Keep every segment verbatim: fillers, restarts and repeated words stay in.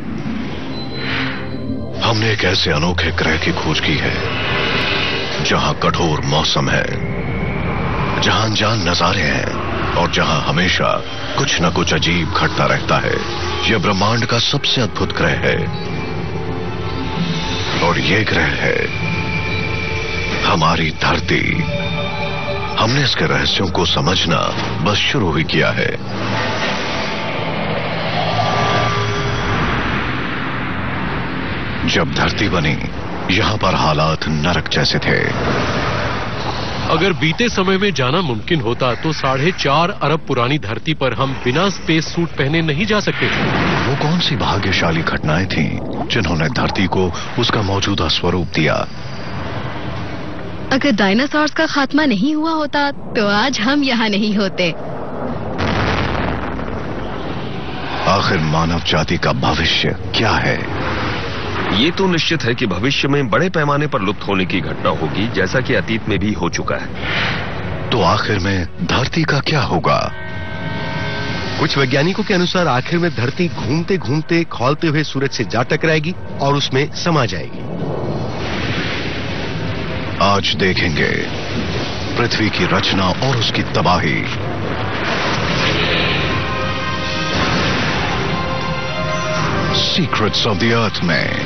हमने एक ऐसे अनोखे ग्रह की खोज की है जहां कठोर मौसम है, जहां अनजान नजारे हैं और जहां हमेशा कुछ न कुछ अजीब घटता रहता है। यह ब्रह्मांड का सबसे अद्भुत ग्रह है और यह ग्रह है हमारी धरती। हमने इसके रहस्यों को समझना बस शुरू ही किया है। जब धरती बनी, यहां पर हालात नरक जैसे थे। अगर बीते समय में जाना मुमकिन होता तो साढ़े चार अरब पुरानी धरती पर हम बिना स्पेस सूट पहने नहीं जा सकते थे। वो कौन सी भाग्यशाली घटनाएं थीं जिन्होंने धरती को उसका मौजूदा स्वरूप दिया? अगर डायनासोर्स का खात्मा नहीं हुआ होता तो आज हम यहाँ नहीं होते। आखिर मानव जाति का भविष्य क्या है? ये तो निश्चित है कि भविष्य में बड़े पैमाने पर लुप्त होने की घटना होगी, जैसा कि अतीत में भी हो चुका है। तो आखिर में धरती का क्या होगा? कुछ वैज्ञानिकों के अनुसार आखिर में धरती घूमते घूमते खौलते हुए सूरज से जा टकराएगी और उसमें समा जाएगी। आज देखेंगे पृथ्वी की रचना और उसकी तबाही। सीक्रेट्स ऑफ द अर्थ में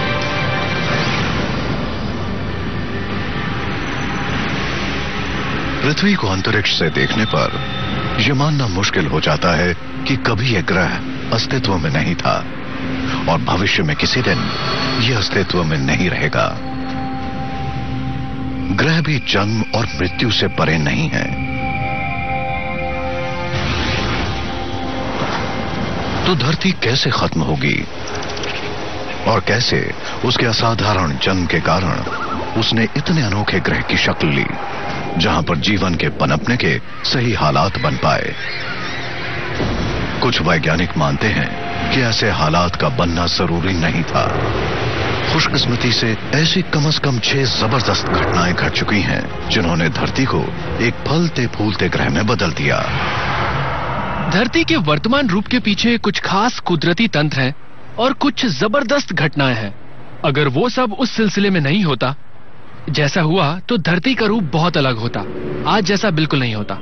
पृथ्वी को अंतरिक्ष से देखने पर यह मानना मुश्किल हो जाता है कि कभी यह ग्रह अस्तित्व में नहीं था और भविष्य में किसी दिन यह अस्तित्व में नहीं रहेगा। ग्रह भी जन्म और मृत्यु से परे नहीं है। तो धरती कैसे खत्म होगी और कैसे उसके असाधारण जन्म के कारण उसने इतने अनोखे ग्रह की शक्ल ली जहां पर जीवन के पनपने के सही हालात बन पाए। कुछ वैज्ञानिक मानते हैं कि ऐसे हालात का बनना जरूरी नहीं था। खुशकिस्मती से ऐसी कम से कम छह जबरदस्त घटनाएं घट चुकी हैं जिन्होंने धरती को एक फलते फूलते ग्रह में बदल दिया। धरती के वर्तमान रूप के पीछे कुछ खास कुदरती तंत्र हैं और कुछ जबरदस्त घटनाएं हैं। अगर वो सब उस सिलसिले में नहीं होता जैसा हुआ तो धरती का रूप बहुत अलग होता। आज जैसा बिल्कुल नहीं होता।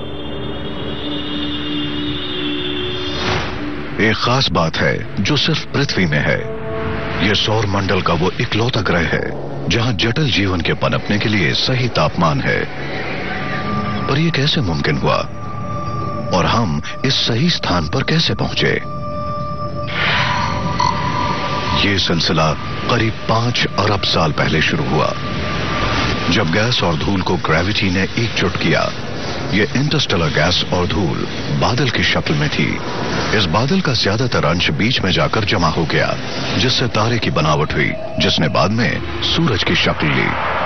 एक खास बात है जो सिर्फ पृथ्वी में है। यह सौर मंडल का वो इकलौता ग्रह है जहां जटिल जीवन के पनपने के लिए सही तापमान है। पर यह कैसे मुमकिन हुआ और हम इस सही स्थान पर कैसे पहुंचे? यह सिलसिला करीब पांच अरब साल पहले शुरू हुआ जब गैस और धूल को ग्रेविटी ने एकजुट किया। यह इंटरस्टेलर गैस और धूल बादल की शक्ल में थी। इस बादल का ज्यादातर अंश बीच में जाकर जमा हो गया जिससे तारे की बनावट हुई जिसने बाद में सूरज की शक्ल ली।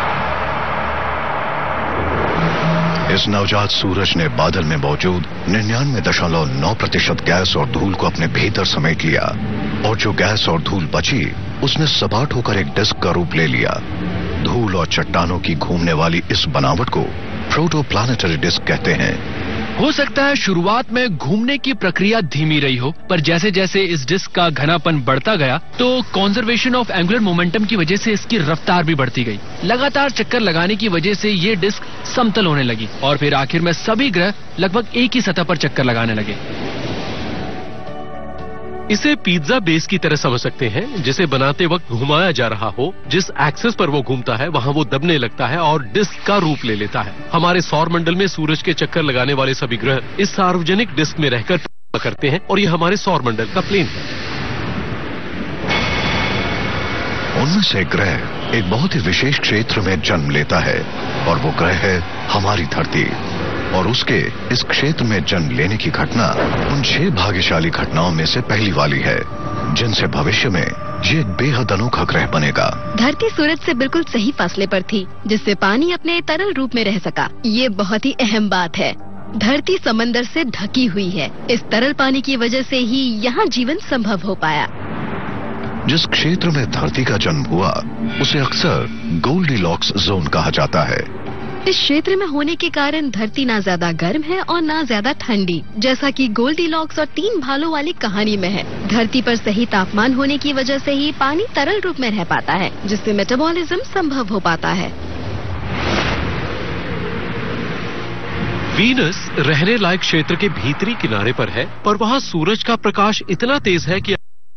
इस नवजात सूरज ने बादल में मौजूद निन्यानवे दशमलव नौ प्रतिशत गैस और धूल को अपने भीतर समेट लिया और जो गैस और धूल बची उसने सपाट होकर एक डिस्क का रूप ले लिया। धूल और चट्टानों की घूमने वाली इस बनावट को प्रोटोप्लानेटरी डिस्क कहते हैं। हो सकता है शुरुआत में घूमने की प्रक्रिया धीमी रही हो, पर जैसे जैसे इस डिस्क का घनापन बढ़ता गया तो कंजर्वेशन ऑफ एंगुलर मोमेंटम की वजह से इसकी रफ्तार भी बढ़ती गई। लगातार चक्कर लगाने की वजह से ये डिस्क समतल होने लगी और फिर आखिर में सभी ग्रह लगभग एक ही सतह पर चक्कर लगाने लगे। इसे पिज्जा बेस की तरह समझ सकते हैं, जिसे बनाते वक्त घुमाया जा रहा हो। जिस एक्सेस पर वो घूमता है वहां वो दबने लगता है और डिस्क का रूप ले लेता है। हमारे सौर मंडल में सूरज के चक्कर लगाने वाले सभी ग्रह इस सार्वजनिक डिस्क में रहकर करते हैं और ये हमारे सौर मंडल का प्लेन है। उनमें से ग्रह एक बहुत ही विशेष क्षेत्र में जन्म लेता है और वो ग्रह है हमारी धरती। और उसके इस क्षेत्र में जन्म लेने की घटना उन छह भाग्यशाली घटनाओं में से पहली वाली है जिनसे भविष्य में ये एक बेहद अनोखा ग्रह बनेगा। धरती सूरज से बिल्कुल सही फासले पर थी जिससे पानी अपने तरल रूप में रह सका। ये बहुत ही अहम बात है। धरती समंदर से ढकी हुई है। इस तरल पानी की वजह से ही यहाँ जीवन संभव हो पाया। जिस क्षेत्र में धरती का जन्म हुआ उसे अक्सर गोल्डीलॉक्स जोन कहा जाता है। इस क्षेत्र में होने के कारण धरती ना ज्यादा गर्म है और ना ज्यादा ठंडी, जैसा कि गोल्डीलॉक्स और तीन भालों वाली कहानी में है। धरती पर सही तापमान होने की वजह से ही पानी तरल रूप में रह पाता है, जिससे मेटाबॉलिज्म संभव हो पाता है। वीनस रहने लायक क्षेत्र के भीतरी किनारे पर है, पर वहाँ सूरज का प्रकाश इतना तेज है कि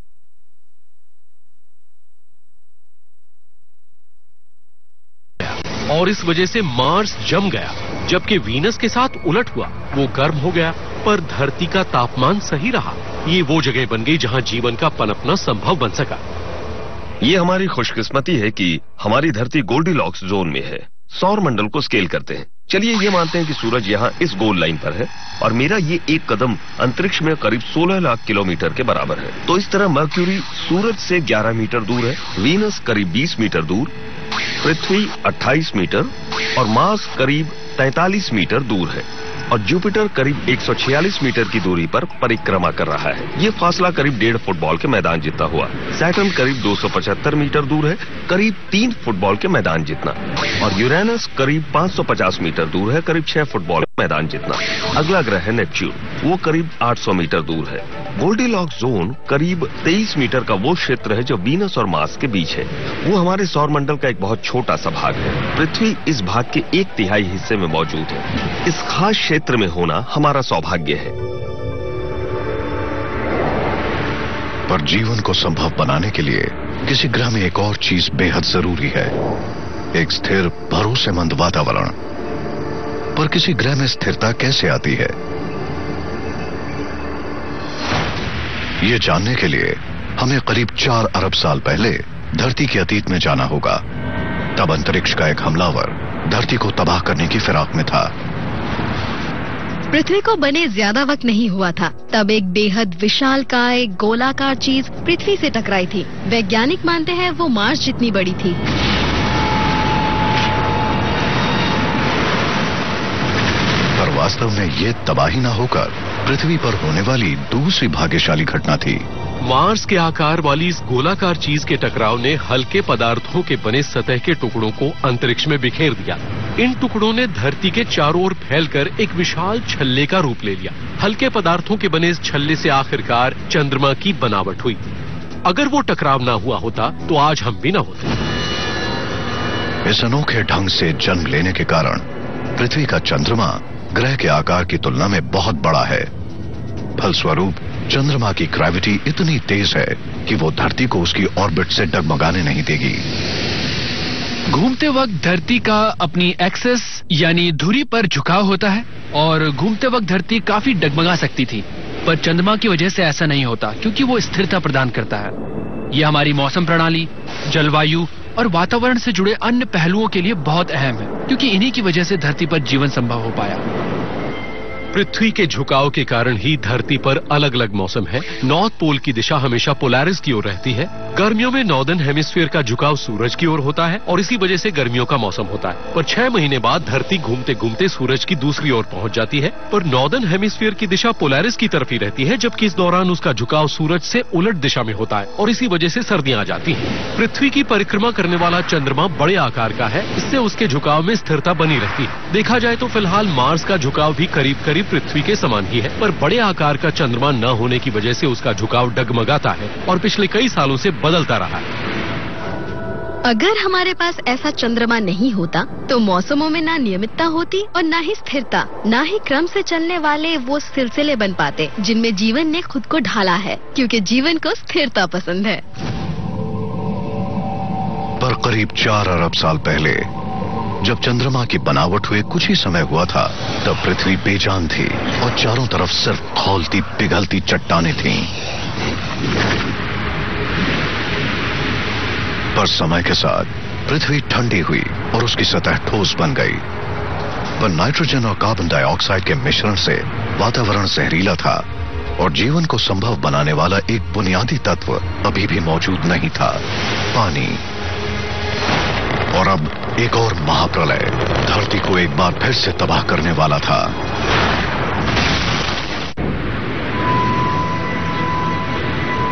और इस वजह से मार्स जम गया, जबकि वीनस के साथ उलट हुआ, वो गर्म हो गया, पर धरती का तापमान सही रहा। ये वो जगह बन गई जहाँ जीवन का पनपना संभव बन सका। ये हमारी खुशकिस्मती है कि हमारी धरती गोल्डीलॉक्स जोन में है। सौर मंडल को स्केल करते हैं। चलिए ये मानते हैं कि सूरज यहाँ इस गोल लाइन पर है और मेरा ये एक कदम अंतरिक्ष में करीब सोलह लाख किलोमीटर के बराबर है। तो इस तरह मर्क्यूरी सूरज से ग्यारह मीटर दूर है, वीनस करीब बीस मीटर दूर, पृथ्वी अट्ठाईस मीटर और मार्स करीब तैंतालीस मीटर दूर है और जुपिटर करीब एक सौ छियालीस मीटर की दूरी पर परिक्रमा कर रहा है। ये फासला करीब डेढ़ फुटबॉल के मैदान जितना हुआ। सैटर्न करीब दो सौ पचहत्तर मीटर दूर है, करीब तीन फुटबॉल के मैदान जितना, और यूरेनस करीब पाँच सौ पचास मीटर दूर है, करीब छह फुटबॉल के मैदान जितना। अगला ग्रह है नेपच्यून, वो करीब आठ सौ मीटर दूर है। गोल्डीलॉक्स जोन करीब तेईस मीटर का वो क्षेत्र है जो वीनस और मार्स के बीच है। वो हमारे सौर मंडल का एक बहुत छोटा सा भाग है। पृथ्वी इस भाग के एक तिहाई हिस्से में मौजूद है। इस खास क्षेत्र में होना हमारा सौभाग्य है। पर जीवन को संभव बनाने के लिए किसी ग्रह में एक और चीज बेहद जरूरी है, एक स्थिर भरोसेमंद वातावरण। पर किसी ग्रह में स्थिरता कैसे आती है, ये जानने के लिए हमें करीब चार अरब साल पहले धरती के अतीत में जाना होगा। तब अंतरिक्ष का एक हमलावर धरती को तबाह करने की फिराक में था। पृथ्वी को बने ज्यादा वक्त नहीं हुआ था, तब एक बेहद विशालकाय गोलाकार चीज पृथ्वी से टकराई थी। वैज्ञानिक मानते हैं वो मार्स जितनी बड़ी थी। पर वास्तव में ये तबाही न होकर पृथ्वी पर होने वाली दूसरी भाग्यशाली घटना थी। मार्स के आकार वाली इस गोलाकार चीज के टकराव ने हल्के पदार्थों के बने सतह के टुकड़ों को अंतरिक्ष में बिखेर दिया। इन टुकड़ों ने धरती के चारों ओर फैलकर एक विशाल छल्ले का रूप ले लिया। हल्के पदार्थों के बने इस छल्ले से आखिरकार चंद्रमा की बनावट हुई। अगर वो टकराव ना हुआ होता तो आज हम भी ना होते। इस अनोखे ढंग से जन्म लेने के कारण पृथ्वी का चंद्रमा ग्रह के आकार की तुलना में बहुत बड़ा है। फलस्वरूप चंद्रमा की ग्रेविटी इतनी तेज है कि वो धरती को उसकी ऑर्बिट से डगमगाने नहीं देगी। घूमते वक्त धरती का अपनी एक्सेस यानी धुरी पर झुकाव होता है और घूमते वक्त धरती काफी डगमगा सकती थी, पर चंद्रमा की वजह से ऐसा नहीं होता क्योंकि वो स्थिरता प्रदान करता है। ये हमारी मौसम प्रणाली, जलवायु और वातावरण से जुड़े अन्य पहलुओं के लिए बहुत अहम है, क्योंकि इन्हीं की वजह से धरती पर जीवन संभव हो पाया। पृथ्वी के झुकाव के कारण ही धरती पर अलग अलग मौसम है। नॉर्थ पोल की दिशा हमेशा पोलैरिस की ओर रहती है। गर्मियों में नॉर्दर्न हेमिस्फीयर का झुकाव सूरज की ओर होता है और इसी वजह से गर्मियों का मौसम होता है। पर छह महीने बाद धरती घूमते घूमते सूरज की दूसरी ओर पहुंच जाती है, पर नॉर्दर्न हेमिस्फीयर की दिशा पोलैरिस की तरफ ही रहती है, जबकि इस दौरान उसका झुकाव सूरज से उलट दिशा में होता है और इसी वजह से सर्दियां आ जाती हैं। पृथ्वी की परिक्रमा करने वाला चंद्रमा बड़े आकार का है, इससे उसके झुकाव में स्थिरता बनी रहती है। देखा जाए तो फिलहाल मार्स का झुकाव भी करीब करीब पृथ्वी के समान ही है, पर बड़े आकार का चंद्रमा न होने की वजह से उसका झुकाव डगमगाता है और पिछले कई सालों से बदलता रहा है। अगर हमारे पास ऐसा चंद्रमा नहीं होता तो मौसमों में ना नियमितता होती और ना ही स्थिरता, ना ही क्रम से चलने वाले वो सिलसिले बन पाते जिनमें जीवन ने खुद को ढाला है, क्योंकि जीवन को स्थिरता पसंद है। पर करीब चार अरब साल पहले जब चंद्रमा की बनावट हुए कुछ ही समय हुआ था, तब पृथ्वी बेजान थी और चारों तरफ सिर्फ खौलती पिघलती चट्टानें थीं। पर समय के साथ पृथ्वी ठंडी हुई और उसकी सतह ठोस बन गई। पर नाइट्रोजन और कार्बन डाइऑक्साइड के मिश्रण से वातावरण जहरीला था और जीवन को संभव बनाने वाला एक बुनियादी तत्व अभी भी मौजूद नहीं था, पानी। और अब एक और महाप्रलय धरती को एक बार फिर से तबाह करने वाला था।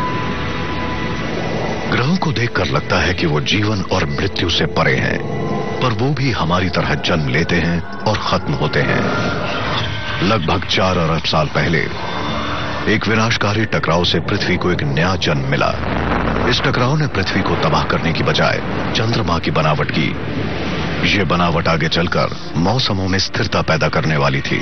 ग्रहों को देखकर लगता है कि वो जीवन और मृत्यु से परे हैं, पर वो भी हमारी तरह जन्म लेते हैं और खत्म होते हैं। लगभग चार अरब साल पहले एक विनाशकारी टकराव से पृथ्वी को एक नया जन्म मिला। इस टकराव ने पृथ्वी को तबाह करने की बजाय चंद्रमा की बनावट की। ये बनावट आगे चलकर मौसमों में स्थिरता पैदा करने वाली थी।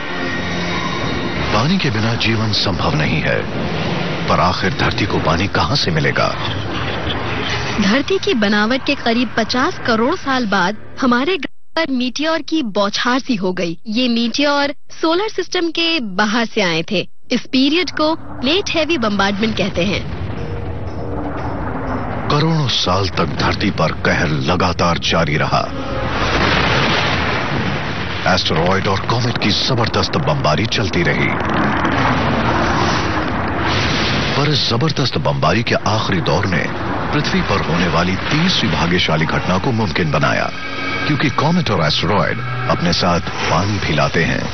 पानी के बिना जीवन संभव नहीं है, पर आखिर धरती को पानी कहां से मिलेगा? धरती की बनावट के करीब पचास करोड़ साल बाद हमारे ग्रह पर मीटियोर की बौछार सी हो गई। ये मीटियोर सोलर सिस्टम के बाहर से आए थे। इस पीरियड को लेट हेवी बम्बार्डमेंट कहते हैं। करोड़ों साल तक धरती पर कहर लगातार जारी रहा। एस्टेरॉयड और कॉमेट की जबरदस्त बमबारी चलती रही, पर इस जबरदस्त बमबारी के आखिरी दौर ने पृथ्वी पर होने वाली तीसरी भाग्यशाली घटना को मुमकिन बनाया, क्योंकि कॉमेट और एस्टेरॉयड अपने साथ पानी भी लाते हैं।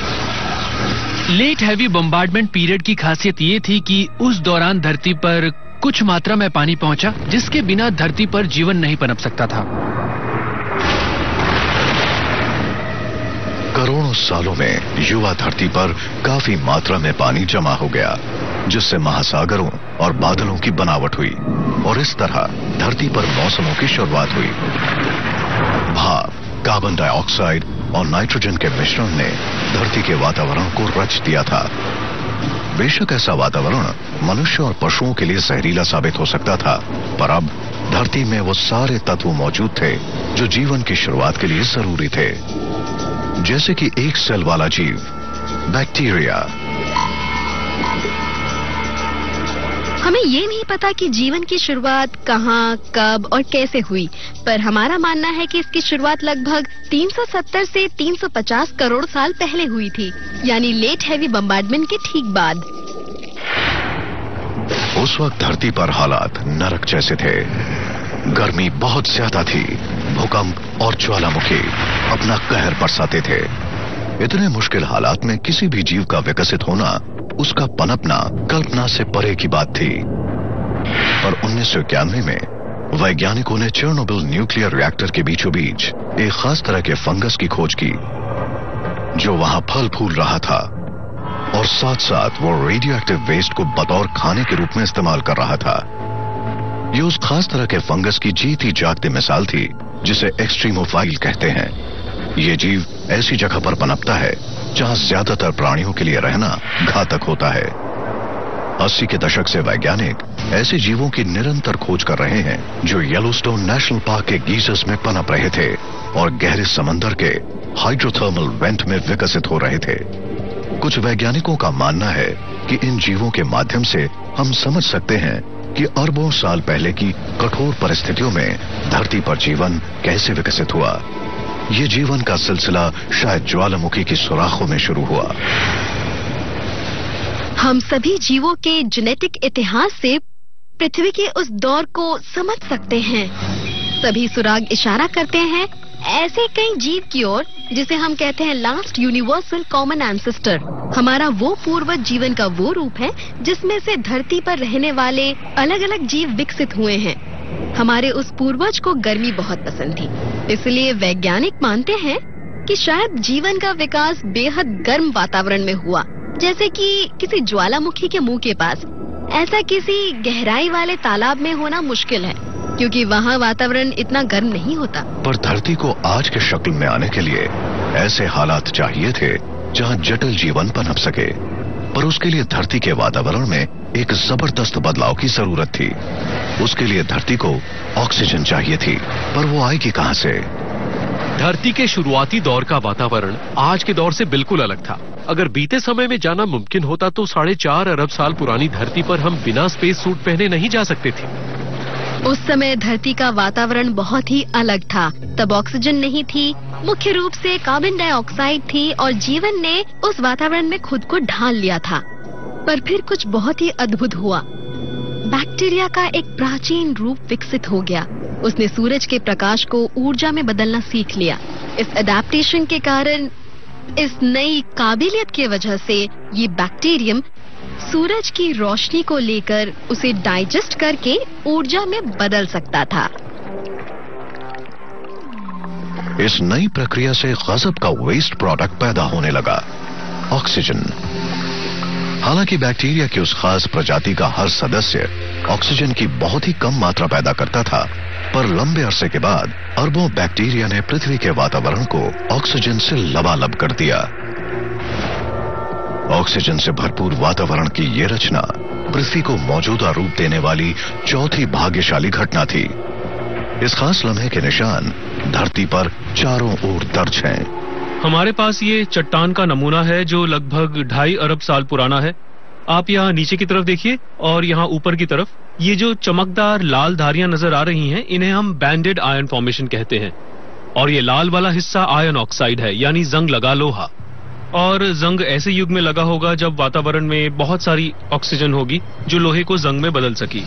लेट हैवी बम्बार्डमेंट पीरियड की खासियत ये थी कि उस दौरान धरती पर कुछ मात्रा में पानी पहुंचा, जिसके बिना धरती पर जीवन नहीं पनप सकता था। करोड़ों सालों में युवा धरती पर काफी मात्रा में पानी जमा हो गया, जिससे महासागरों और बादलों की बनावट हुई और इस तरह धरती पर मौसमों की शुरुआत हुई। भाप, कार्बन डाइऑक्साइड और नाइट्रोजन के मिश्रण ने धरती के वातावरण को रच दिया था। बेशक ऐसा वातावरण मनुष्य और पशुओं के लिए जहरीला साबित हो सकता था, पर अब धरती में वो सारे तत्व मौजूद थे जो जीवन की शुरुआत के लिए जरूरी थे, जैसे कि एक सेल वाला जीव, बैक्टीरिया। हमें ये नहीं पता कि जीवन की शुरुआत कहाँ, कब और कैसे हुई, पर हमारा मानना है कि इसकी शुरुआत लगभग तीन सौ सत्तर से तीन सौ पचास करोड़ साल पहले हुई थी, यानी लेट हैवी बम्बार्डमेंट के ठीक बाद। उस वक्त धरती पर हालात नरक जैसे थे। गर्मी बहुत ज्यादा थी, भूकंप और ज्वालामुखी अपना कहर बरसाते थे। इतने मुश्किल हालात में किसी भी जीव का विकसित होना, उसका पनपना कल्पना से परे की बात थी। पर उन्नीस सौ इक्यानवे में वैज्ञानिकों ने चेरनोबिल न्यूक्लियर रिएक्टर के बीचों बीच एक खास तरह के फंगस की खोज की, जो वहां फल फूल रहा था और साथ साथ वो रेडियो एक्टिव वेस्ट को बतौर खाने के रूप में इस्तेमाल कर रहा था। ये उस खास तरह के फंगस की जीती जागती मिसाल थी जिसे एक्सट्रीमोफाइल कहते हैं। ये जीव ऐसी जगह पर पनपता है जहां ज्यादातर प्राणियों के लिए रहना घातक होता है। अस्सी के दशक से वैज्ञानिक ऐसे जीवों की निरंतर खोज कर रहे हैं जो येलोस्टोन नेशनल पार्क के गीजर्स में पनप रहे थे और गहरे समंदर के हाइड्रोथर्मल वेंट में विकसित हो रहे थे। कुछ वैज्ञानिकों का मानना है कि इन जीवों के माध्यम से हम समझ सकते हैं कि अरबों साल पहले की कठोर परिस्थितियों में धरती पर जीवन कैसे विकसित हुआ। ये जीवन का सिलसिला शायद ज्वालामुखी की सुराखों में शुरू हुआ। हम सभी जीवों के जेनेटिक इतिहास से पृथ्वी के उस दौर को समझ सकते हैं। सभी सुराग इशारा करते हैं ऐसे कई जीव की ओर जिसे हम कहते हैं लास्ट यूनिवर्सल कॉमन एंसेस्टर। हमारा वो पूर्वज जीवन का वो रूप है जिसमें से धरती पर रहने वाले अलग अलग जीव विकसित हुए हैं। हमारे उस पूर्वज को गर्मी बहुत पसंद थी, इसलिए वैज्ञानिक मानते हैं कि शायद जीवन का विकास बेहद गर्म वातावरण में हुआ, जैसे कि किसी ज्वालामुखी के मुंह के पास। ऐसा किसी गहराई वाले तालाब में होना मुश्किल है, क्योंकि वहाँ वातावरण इतना गर्म नहीं होता। पर धरती को आज के शक्ल में आने के लिए ऐसे हालात चाहिए थे जहाँ जटिल जीवन पनप सके, पर उसके लिए धरती के वातावरण में एक जबरदस्त बदलाव की जरूरत थी। उसके लिए धरती को ऑक्सीजन चाहिए थी, पर वो आएगी कहाँ से? धरती के शुरुआती दौर का वातावरण आज के दौर से बिल्कुल अलग था। अगर बीते समय में जाना मुमकिन होता तो साढ़े चार अरब साल पुरानी धरती पर हम बिना स्पेस सूट पहने नहीं जा सकते थे। उस समय धरती का वातावरण बहुत ही अलग था। तब ऑक्सीजन नहीं थी, मुख्य रूप से कार्बन डाइऑक्साइड थी और जीवन ने उस वातावरण में खुद को ढाल लिया था। पर फिर कुछ बहुत ही अद्भुत हुआ। बैक्टीरिया का एक प्राचीन रूप विकसित हो गया। उसने सूरज के प्रकाश को ऊर्जा में बदलना सीख लिया। इस एडेप्टेशन के कारण, इस नई काबिलियत की वजह से ये बैक्टीरियम सूरज की रोशनी को लेकर उसे डाइजेस्ट करके ऊर्जा में बदल सकता था। इस नई प्रक्रिया से गजब का वेस्ट प्रोडक्ट पैदा होने लगा, ऑक्सीजन। हालांकि बैक्टीरिया की उस खास प्रजाति का हर सदस्य ऑक्सीजन की बहुत ही कम मात्रा पैदा करता था, पर लंबे अरसे के बाद अरबों बैक्टीरिया ने पृथ्वी के वातावरण को ऑक्सीजन से लबालब कर दिया। ऑक्सीजन से भरपूर वातावरण की ये रचना पृथ्वी को मौजूदा रूप देने वाली चौथी भाग्यशाली घटना थी। इस खास लम्हे के निशान धरती पर चारों ओर दर्ज हैं। हमारे पास ये चट्टान का नमूना है जो लगभग ढाई अरब साल पुराना है। आप यहाँ नीचे की तरफ देखिए और यहाँ ऊपर की तरफ ये जो चमकदार लाल धारियां नजर आ रही हैं, इन्हें हम बैंडेड आयन फॉर्मेशन कहते हैं। और ये लाल वाला हिस्सा आयन ऑक्साइड है, यानी जंग लगा लोहा। और जंग ऐसे युग में लगा होगा जब वातावरण में बहुत सारी ऑक्सीजन होगी जो लोहे को जंग में बदल सकी।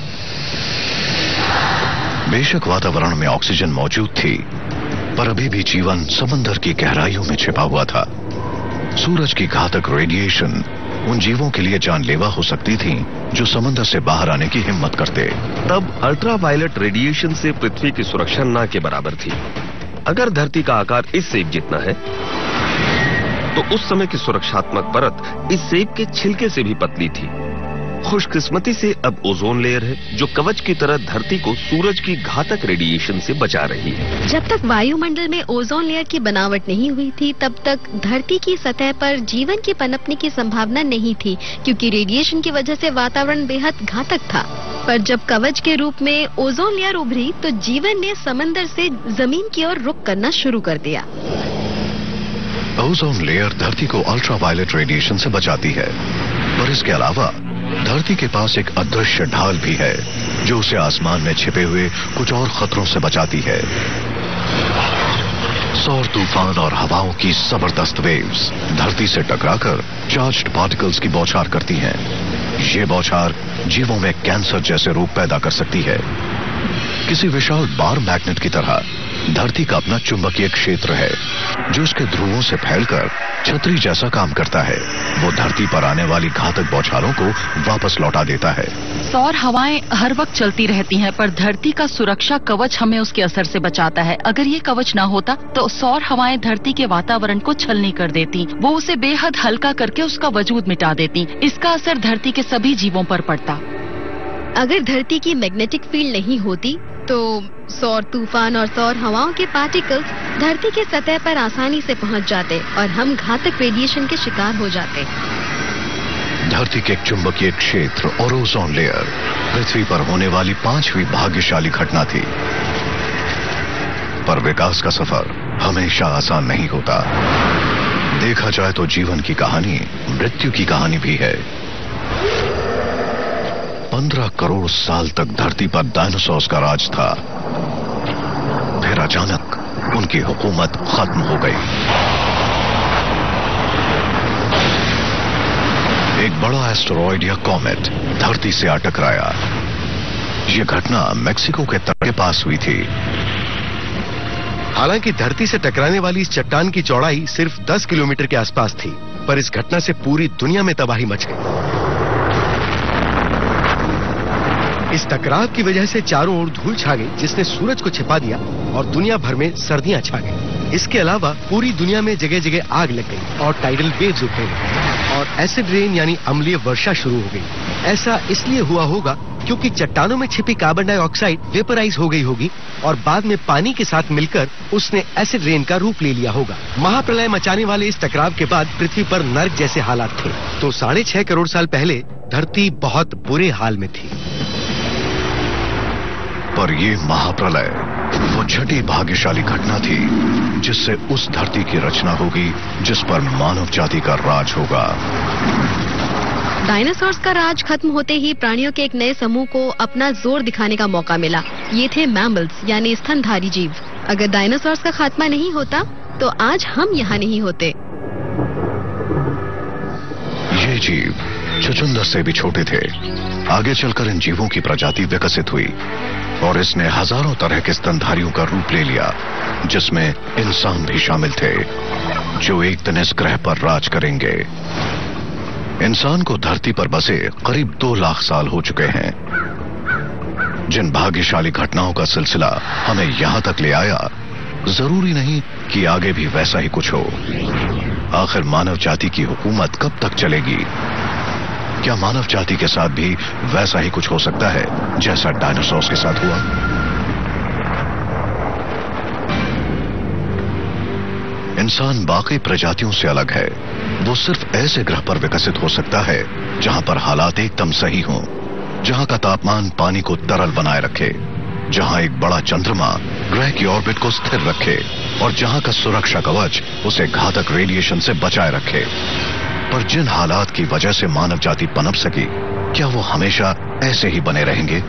बेशक वातावरण में ऑक्सीजन मौजूद थी, पर अभी भी जीवन समंदर की गहराइयों में छिपा हुआ था। सूरज की घातक रेडिएशन उन जीवों के लिए जानलेवा हो सकती थी जो समंदर से बाहर आने की हिम्मत करते। तब अल्ट्रावायलेट रेडिएशन से पृथ्वी की सुरक्षा ना के बराबर थी। अगर धरती का आकार इस सेब जितना है तो उस समय की सुरक्षात्मक परत इस सेब के छिलके से भी पतली थी। खुशकिस्मती से अब ओजोन लेयर है जो कवच की तरह धरती को सूरज की घातक रेडिएशन से बचा रही है। जब तक वायुमंडल में ओजोन लेयर की बनावट नहीं हुई थी, तब तक धरती की सतह पर जीवन की पनपने की संभावना नहीं थी, क्योंकि रेडिएशन की वजह से वातावरण बेहद घातक था। पर जब कवच के रूप में ओजोन लेयर उभरी तो जीवन ने समंदर से जमीन की ओर रुख करना शुरू कर दिया। ओजोन लेयर धरती को अल्ट्रावायलेट रेडिएशन से बचाती है, पर इसके अलावा धरती के पास एक अदृश्य ढाल भी है जो उसे आसमान में छिपे हुए कुछ और खतरों से बचाती है। सौर तूफान और हवाओं की जबरदस्त वेव्स धरती से टकराकर चार्ज्ड पार्टिकल्स की बौछार करती हैं। ये बौछार जीवों में कैंसर जैसे रूप पैदा कर सकती है। किसी विशाल बार मैग्नेट की तरह धरती का अपना चुंबकीय क्षेत्र है जो उसके ध्रुवों से फैलकर छतरी जैसा काम करता है। वो धरती पर आने वाली घातक बौछारों को वापस लौटा देता है। सौर हवाएं हर वक्त चलती रहती हैं, पर धरती का सुरक्षा कवच हमें उसके असर से बचाता है। अगर ये कवच ना होता तो सौर हवाएं धरती के वातावरण को छलनी कर देती। वो उसे बेहद हल्का करके उसका वजूद मिटा देती। इसका असर धरती के सभी जीवों पर पड़ता। अगर धरती की मैग्नेटिक फील्ड नहीं होती तो सौर तूफान और सौर हवाओं के पार्टिकल्स धरती के सतह पर आसानी से पहुंच जाते और हम घातक रेडिएशन के शिकार हो जाते। धरती के चुंबकीय क्षेत्र और ओजोन लेयर पृथ्वी पर होने वाली पांचवी भाग्यशाली घटना थी। पर विकास का सफर हमेशा आसान नहीं होता। देखा जाए तो जीवन की कहानी मृत्यु की कहानी भी है। पंद्रह करोड़ साल तक धरती पर डायनासोर्स का राज था। फिर अचानक उनकी हुकूमत खत्म हो गई। एक बड़ा एस्टेरॉयड या कॉमेट धरती से आ टकराया। यह घटना मेक्सिको के तट के पास हुई थी। हालांकि धरती से टकराने वाली इस चट्टान की चौड़ाई सिर्फ दस किलोमीटर के आसपास थी, पर इस घटना से पूरी दुनिया में तबाही मच गई। इस टकराव की वजह से चारों ओर धूल छा गई, जिसने सूरज को छिपा दिया और दुनिया भर में सर्दियां छा गई। इसके अलावा पूरी दुनिया में जगह जगह आग लग गई और टाइडल वेव्स उठे और एसिड रेन यानी अम्लीय वर्षा शुरू हो गई। ऐसा इसलिए हुआ होगा क्योंकि चट्टानों में छिपी कार्बन डाइऑक्साइड वेपराइज हो गई होगी और बाद में पानी के साथ मिलकर उसने एसिड रेन का रूप ले लिया होगा। महाप्रलय मचाने वाले इस टकराव के बाद पृथ्वी पर नर्क जैसे हालात थे। तो साढ़े छह करोड़ साल पहले धरती बहुत बुरे हाल में थी। पर ये महाप्रलय वो छठी भाग्यशाली घटना थी जिससे उस धरती की रचना होगी जिस पर मानव जाति का राज होगा। डायनासोर्स का राज खत्म होते ही प्राणियों के एक नए समूह को अपना जोर दिखाने का मौका मिला। ये थे मैमल्स यानी स्तनधारी जीव। अगर डायनासोर्स का खात्मा नहीं होता तो आज हम यहाँ नहीं होते। ये जीव चुचुंदर से भी छोटे थे। आगे चलकर इन जीवों की प्रजाति विकसित हुई और इसने हजारों तरह के स्तनधारियों का रूप ले लिया, जिसमें इंसान भी शामिल थे जो एक दिन इस ग्रह पर राज करेंगे। इंसान को धरती पर बसे करीब दो लाख साल हो चुके हैं। जिन भाग्यशाली घटनाओं का सिलसिला हमें यहां तक ले आया, जरूरी नहीं कि आगे भी वैसा ही कुछ हो। आखिर मानव जाति की हुकूमत कब तक चलेगी? क्या मानव जाति के साथ भी वैसा ही कुछ हो सकता है जैसा डायनासोर्स के साथ हुआ? इंसान बाकी प्रजातियों से अलग है। वो सिर्फ ऐसे ग्रह पर विकसित हो सकता है जहां पर हालात एकदम सही हों, जहां का तापमान पानी को तरल बनाए रखे, जहां एक बड़ा चंद्रमा ग्रह की ऑर्बिट को स्थिर रखे और जहां का सुरक्षा कवच उसे घातक रेडिएशन से बचाए रखे। पर जिन हालात की वजह से मानव जाति पनप सकी, क्या वो हमेशा ऐसे ही बने रहेंगे?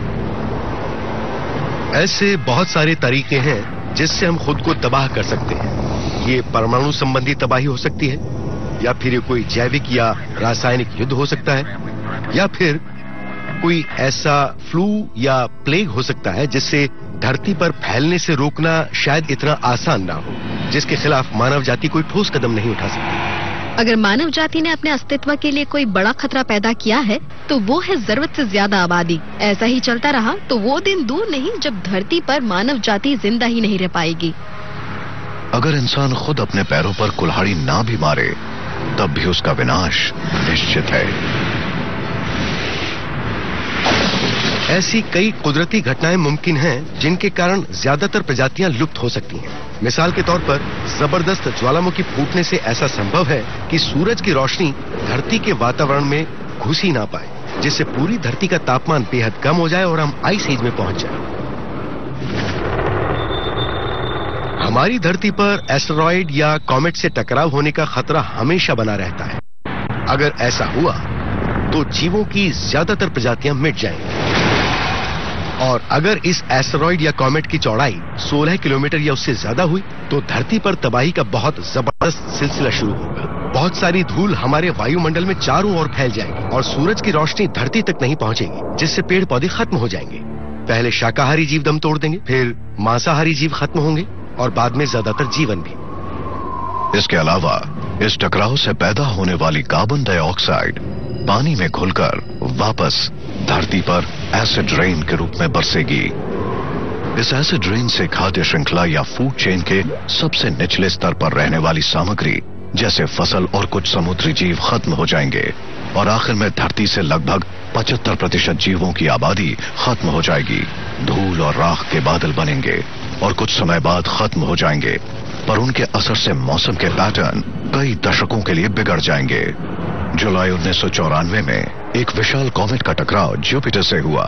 ऐसे बहुत सारे तरीके हैं जिससे हम खुद को तबाह कर सकते हैं। ये परमाणु संबंधी तबाही हो सकती है, या फिर ये कोई जैविक या रासायनिक युद्ध हो सकता है, या फिर कोई ऐसा फ्लू या प्लेग हो सकता है जिससे धरती पर फैलने से रोकना शायद इतना आसान ना हो, जिसके खिलाफ मानव जाति कोई ठोस कदम नहीं उठा सकती। अगर मानव जाति ने अपने अस्तित्व के लिए कोई बड़ा खतरा पैदा किया है तो वो है जरूरत से ज्यादा आबादी। ऐसा ही चलता रहा तो वो दिन दूर नहीं जब धरती पर मानव जाति जिंदा ही नहीं रह पाएगी। अगर इंसान खुद अपने पैरों पर कुल्हाड़ी ना भी मारे तब भी उसका विनाश निश्चित है। ऐसी कई कुदरती घटनाएं मुमकिन हैं जिनके कारण ज्यादातर प्रजातियां लुप्त हो सकती हैं। मिसाल के तौर पर जबरदस्त ज्वालामुखी फूटने से ऐसा संभव है कि सूरज की रोशनी धरती के वातावरण में घुस ही ना पाए, जिससे पूरी धरती का तापमान बेहद कम हो जाए और हम आइस एज में पहुंच जाएं। हमारी धरती पर एस्टेरॉयड या कॉमेट से टकराव होने का खतरा हमेशा बना रहता है। अगर ऐसा हुआ तो जीवों की ज्यादातर प्रजातियां मिट जाएंगी। और अगर इस एस्टेरॉयड या कॉमेट की चौड़ाई सोलह किलोमीटर या उससे ज्यादा हुई तो धरती पर तबाही का बहुत जबरदस्त सिलसिला शुरू होगा। बहुत सारी धूल हमारे वायुमंडल में चारों ओर फैल जाएगी और सूरज की रोशनी धरती तक नहीं पहुंचेगी, जिससे पेड़ पौधे खत्म हो जाएंगे। पहले शाकाहारी जीव दम तोड़ देंगे, फिर मांसाहारी जीव खत्म होंगे और बाद में ज्यादातर जीवन भी। इसके अलावा इस टकराव से पैदा होने वाली कार्बन डाइऑक्साइड पानी में घुलकर वापस धरती पर एसिड रेन के रूप में बरसेगी। इस एसिड रेन से खाद्य श्रृंखला या फूड चेन के सबसे निचले स्तर पर रहने वाली सामग्री जैसे फसल और कुछ समुद्री जीव खत्म हो जाएंगे और आखिर में धरती से लगभग पचहत्तर प्रतिशत जीवों की आबादी खत्म हो जाएगी। धूल और राख के बादल बनेंगे और कुछ समय बाद खत्म हो जाएंगे, पर उनके असर से मौसम के पैटर्न कई दशकों के लिए बिगड़ जाएंगे। जुलाई उन्नीस सौ चौरानवे में एक विशाल कॉमेट का टकराव जुपिटर से हुआ।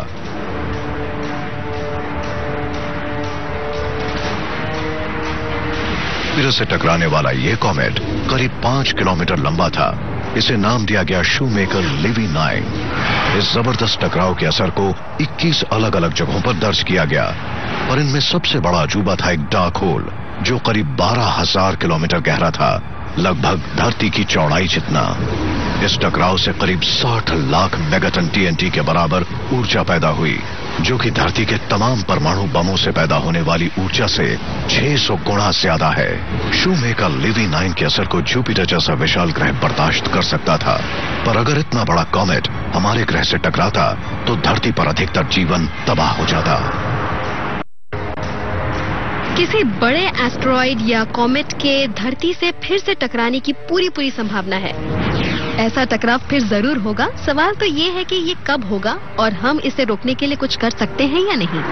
जुपिटर से टकराने वाला यह कॉमेट करीब पांच किलोमीटर लंबा था। इसे नाम दिया गया शूमेकर लिवी नाइन। इस जबरदस्त टकराव के असर को इक्कीस अलग अलग जगहों पर दर्ज किया गया, पर इनमें सबसे बड़ा अजूबा था एक डार्क होल जो करीब बारह हजार किलोमीटर गहरा था, लगभग धरती की चौड़ाई जितना। इस टकराव से करीब साठ लाख मेगाटन टीएनटी के बराबर ऊर्जा पैदा हुई, जो कि धरती के तमाम परमाणु बमों से पैदा होने वाली ऊर्जा से छह सौ गुना ज्यादा है। शूमेकर लिवी नाइन के असर को जुपिटर जैसा विशाल ग्रह बर्दाश्त कर सकता था, पर अगर इतना बड़ा कॉमेट हमारे ग्रह से टकराता तो धरती पर अधिकतर जीवन तबाह हो जाता। किसी बड़े एस्टेरॉयड या कॉमेट के धरती से फिर से टकराने की पूरी पूरी संभावना है। ऐसा टकराव फिर जरूर होगा। सवाल तो ये है कि ये कब होगा और हम इसे रोकने के लिए कुछ कर सकते हैं या नहीं।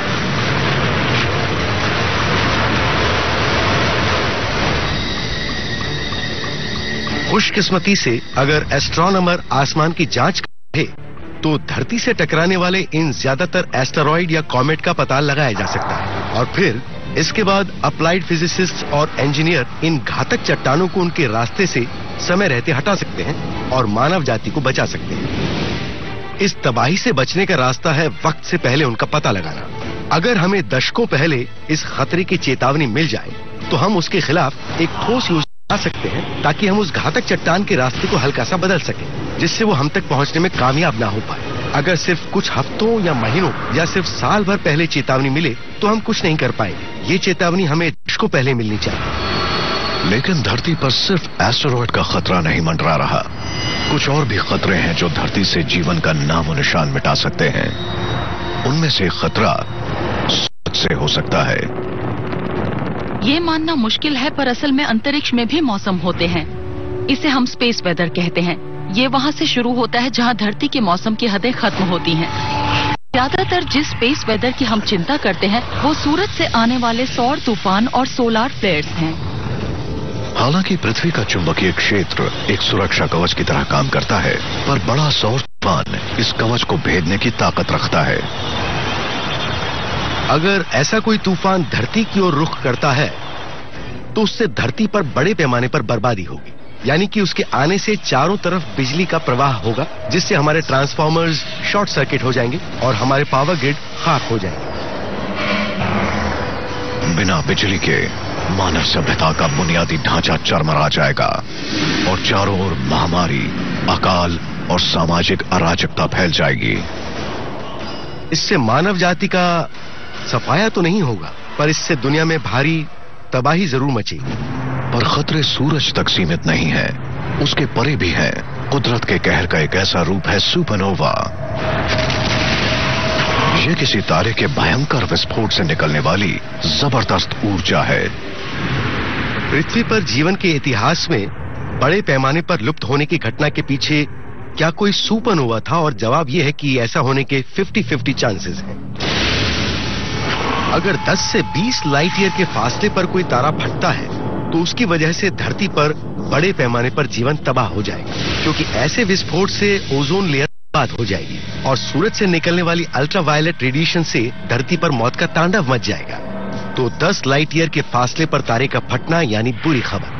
खुशकिस्मती से अगर एस्ट्रोनॉमर आसमान की जांच करे तो धरती से टकराने वाले इन ज्यादातर एस्टेरॉयड या कॉमेट का पता लगाया जा सकता है और फिर इसके बाद अप्लाइड फिजिसिस्ट और इंजीनियर इन घातक चट्टानों को उनके रास्ते से समय रहते हटा सकते हैं और मानव जाति को बचा सकते हैं। इस तबाही से बचने का रास्ता है वक्त से पहले उनका पता लगाना। अगर हमें दशकों पहले इस खतरे की चेतावनी मिल जाए तो हम उसके खिलाफ एक ठोस योजना बना सकते हैं ताकि हम उस घातक चट्टान के रास्ते को हल्का सा बदल सकें, जिससे वो हम तक पहुंचने में कामयाब ना हो पाए। अगर सिर्फ कुछ हफ्तों या महीनों या सिर्फ साल भर पहले चेतावनी मिले तो हम कुछ नहीं कर पाएंगे। ये चेतावनी हमें दशकों पहले मिलनी चाहिए। लेकिन धरती पर सिर्फ एस्टेरॉयड का खतरा नहीं मंडरा रहा। कुछ और भी खतरे हैं जो धरती से जीवन का नामो निशान मिटा सकते हैं। उनमें से खतरा सूरज से हो सकता है। ये मानना मुश्किल है पर असल में अंतरिक्ष में भी मौसम होते हैं। इसे हम स्पेस वेदर कहते हैं। ये वहाँ से शुरू होता है जहाँ धरती के मौसम की हदें खत्म होती हैं। ज्यादातर जिस स्पेस वेदर की हम चिंता करते हैं वो सूरज से आने वाले सौर तूफान और सोलार फ्लेयर्स हैं। हालांकि पृथ्वी का चुंबकीय क्षेत्र एक सुरक्षा कवच की तरह काम करता है, पर बड़ा सौर तूफान इस कवच को भेदने की ताकत रखता है। अगर ऐसा कोई तूफान धरती की ओर रुख करता है तो उससे धरती पर बड़े पैमाने पर बर्बादी होगी, यानी कि उसके आने से चारों तरफ बिजली का प्रवाह होगा, जिससे हमारे ट्रांसफार्मर्स शॉर्ट सर्किट हो जाएंगे और हमारे पावर ग्रिड खाक हो जाएंगे। बिना बिजली के मानव सभ्यता का बुनियादी ढांचा चरमरा जाएगा और चारों ओर महामारी, अकाल और सामाजिक अराजकता फैल जाएगी। इससे मानव जाति का सफाया तो नहीं होगा, पर इससे दुनिया में भारी तबाही जरूर मचेगी। पर खतरे सूरज तक सीमित नहीं है, उसके परे भी है। कुदरत के कहर का एक ऐसा रूप है सुपरनोवा। ये किसी तारे के भयंकर विस्फोट से निकलने वाली जबरदस्त ऊर्जा है। पृथ्वी पर जीवन के इतिहास में बड़े पैमाने पर लुप्त होने की घटना के पीछे क्या कोई सुपरनोवा था? और जवाब यह है कि ऐसा होने के फिफ्टी फिफ्टी चांसेस हैं। अगर दस से बीस लाइट ईयर के फासले पर कोई तारा फटता है तो उसकी वजह से धरती पर बड़े पैमाने पर जीवन तबाह हो जाएगा, क्योंकि ऐसे विस्फोट से ओजोन लेयर बर्बाद हो जाएगी और सूरज से निकलने वाली अल्ट्रावायलेट रेडिएशन से धरती पर मौत का तांडव मच जाएगा। तो दस लाइट ईयर के फासले पर तारे का फटना यानी बुरी खबर।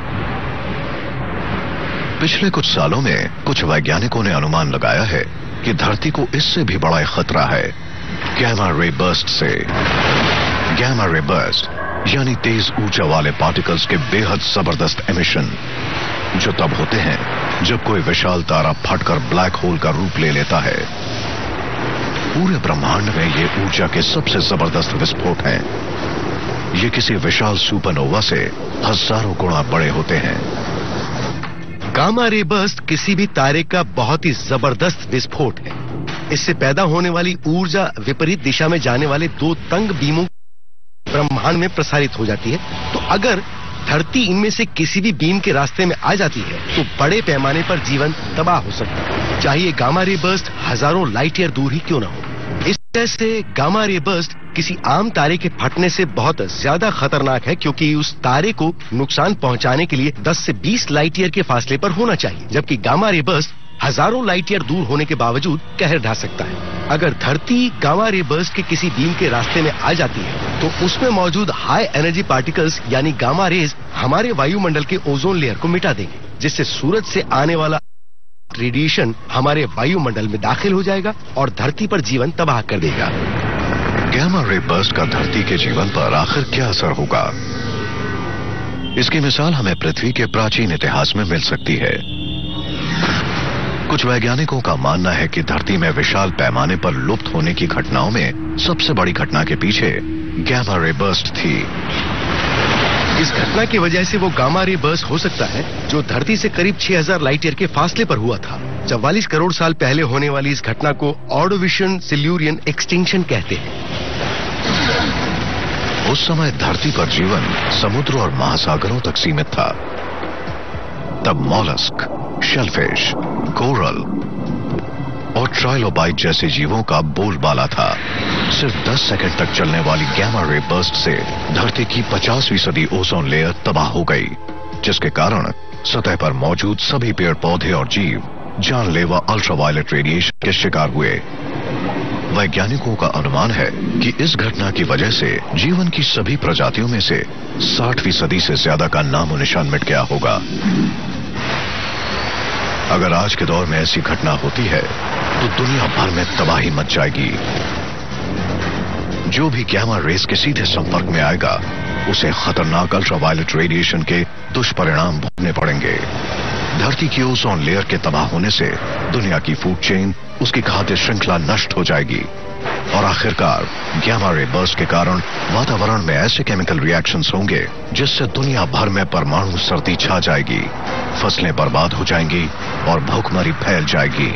पिछले कुछ सालों में कुछ वैज्ञानिकों ने अनुमान लगाया है कि धरती को इससे भी बड़ा खतरा है, गैमा रे बर्स्ट से। गैमा रे बर्स्ट यानी तेज ऊर्जा वाले पार्टिकल्स के बेहद जबरदस्त एमिशन, जो तब होते हैं जब कोई विशाल तारा फटकर ब्लैक होल का रूप ले लेता है। पूरे ब्रह्मांड में ये ऊर्जा के सबसे जबरदस्त विस्फोट हैं। ये किसी विशाल सुपरनोवा से हजारों गुना बड़े होते हैं। गामा रे बर्स्ट किसी भी तारे का बहुत ही जबरदस्त विस्फोट है। इससे पैदा होने वाली ऊर्जा विपरीत दिशा में जाने वाले दो तंग बीमों ब्रह्मांड में प्रसारित हो जाती है। तो अगर धरती इनमें से किसी भी बीम के रास्ते में आ जाती है तो बड़े पैमाने पर जीवन तबाह हो सकता है, चाहे ये गामा रे बर्स्ट हजारों लाइट ईयर दूर ही क्यों ना हो। इस तरह से गामा रे बर्स्ट किसी आम तारे के फटने से बहुत ज्यादा खतरनाक है, क्योंकि उस तारे को नुकसान पहुंचाने के लिए दस से बीस लाइट ईयर के फासले पर होना चाहिए, जबकि गामा रे बर्स्ट हजारों लाइट ईयर दूर होने के बावजूद कहर ढा सकता है। अगर धरती गामा रे बर्स्ट के किसी बीम के रास्ते में आ जाती है तो उसमें मौजूद हाई एनर्जी पार्टिकल्स यानी गामा रेज हमारे वायुमंडल के ओजोन लेयर को मिटा देंगे, जिससे सूरज से आने वाला रेडिएशन हमारे वायुमंडल में दाखिल हो जाएगा और धरती पर जीवन तबाह कर देगा। गैमा रे बर्स्ट का धरती के जीवन पर आखिर क्या असर होगा? इसकी मिसाल हमें पृथ्वी के प्राचीन इतिहास में मिल सकती है। कुछ वैज्ञानिकों का मानना है कि धरती में विशाल पैमाने पर लुप्त होने की घटनाओं में सबसे बड़ी घटना के पीछे गैमा रे बर्स्ट थी। इस घटना की वजह से वो गामा रे बर्स्ट हो सकता है जो धरती से करीब छह हज़ार लाइट ईयर के फासले पर हुआ था। चौवालीस करोड़ साल पहले होने वाली इस घटना को ऑर्डोविशियन सिल्यूरियन एक्सटिंक्शन कहते हैं। उस समय धरती पर जीवन समुद्र और महासागरों तक सीमित था। तब मॉलस्क, शेलफिश, कोरल और ट्राइलोबाइट जैसे जीवों का बोलबाला था। सिर्फ दस सेकंड तक चलने वाली गैमा रे बर्स्ट से धरती की पचास फीसदी ओजोन लेयर तबाह हो गई, जिसके कारण सतह पर मौजूद सभी पेड़ पौधे और जीव जानलेवा अल्ट्रावायलेट रेडिएशन के शिकार हुए। वैज्ञानिकों का अनुमान है कि इस घटना की वजह से जीवन की सभी प्रजातियों में से साठ फीसदी से ज्यादा का नामो निशान मिट गया होगा। अगर आज के दौर में ऐसी घटना होती है तो दुनिया भर में तबाही मच जाएगी। जो भी गैमा रेस के सीधे संपर्क में आएगा उसे खतरनाक अल्ट्रावायलेट रेडिएशन के दुष्परिणाम भोगने पड़ेंगे। धरती की ओजोन लेयर के तबाह होने से दुनिया की फूड चेन, उसकी खाद्य श्रृंखला नष्ट हो जाएगी और आखिरकार गैमा रे बर्स्ट के कारण वातावरण में ऐसे केमिकल रिएक्शंस होंगे जिससे दुनिया भर में परमाणु सर्दी छा जाएगी, फसलें बर्बाद हो जाएंगी और भूखमरी फैल जाएगी।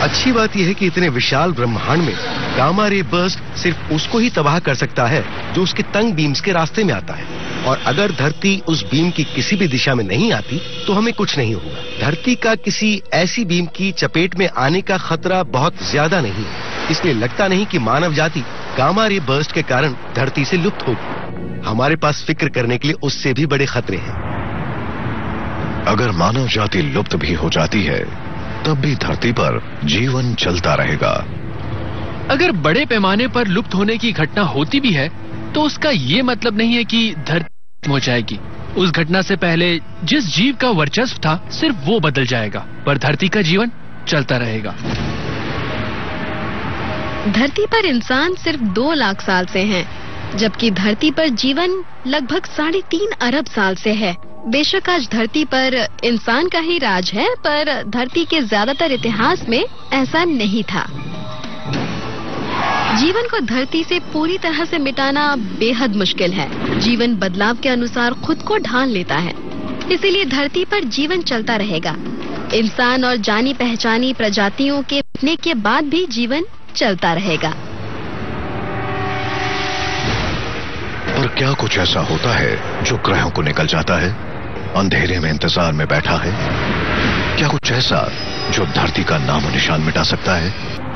अच्छी बात यह है कि इतने विशाल ब्रह्मांड में गामा रे बर्स्ट सिर्फ उसको ही तबाह कर सकता है जो उसके तंग बीम्स के रास्ते में आता है, और अगर धरती उस बीम की किसी भी दिशा में नहीं आती तो हमें कुछ नहीं होगा। धरती का किसी ऐसी बीम की चपेट में आने का खतरा बहुत ज्यादा नहीं है, इसलिए लगता नहीं कि मानव जाति गामा रे बर्स्ट के कारण धरती से लुप्त होगी। हमारे पास फिक्र करने के लिए उससे भी बड़े खतरे हैं। अगर मानव जाति लुप्त भी हो जाती है तब भी धरती पर जीवन चलता रहेगा। अगर बड़े पैमाने पर लुप्त होने की घटना होती भी है तो उसका ये मतलब नहीं है कि धरती खत्म हो जाएगी। उस घटना से पहले जिस जीव का वर्चस्व था सिर्फ वो बदल जाएगा, पर धरती का जीवन चलता रहेगा। धरती पर इंसान सिर्फ दो लाख साल से हैं, जबकि धरती पर जीवन लगभग साढ़े तीन अरब साल से है। बेशक आज धरती पर इंसान का ही राज है, पर धरती के ज्यादातर इतिहास में ऐसा नहीं था। जीवन को धरती से पूरी तरह से मिटाना बेहद मुश्किल है। जीवन बदलाव के अनुसार खुद को ढाल लेता है, इसीलिए धरती पर जीवन चलता रहेगा। इंसान और जानी पहचानी प्रजातियों के मिटने के बाद भी जीवन चलता रहेगा। और क्या कुछ ऐसा होता है जो ग्रहों को निकल जाता है, अंधेरे में इंतजार में बैठा है? क्या कुछ ऐसा जो धरती का नामो निशान मिटा सकता है?